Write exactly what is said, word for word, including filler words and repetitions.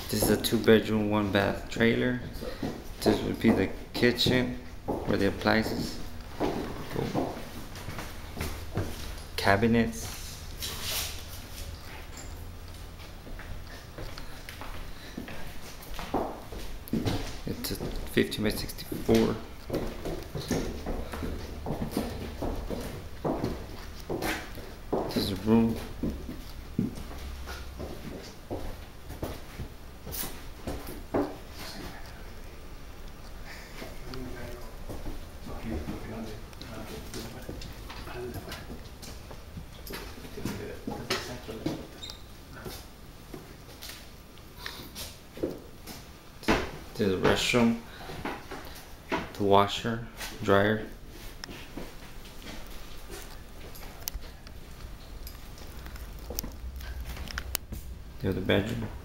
This is a two bedroom, one bath trailer. This would be the kitchen where the appliances go. Cabinets. It's a fifteen by sixty-four. This is a room. There's a restroom, the washer, dryer. There's the bedroom.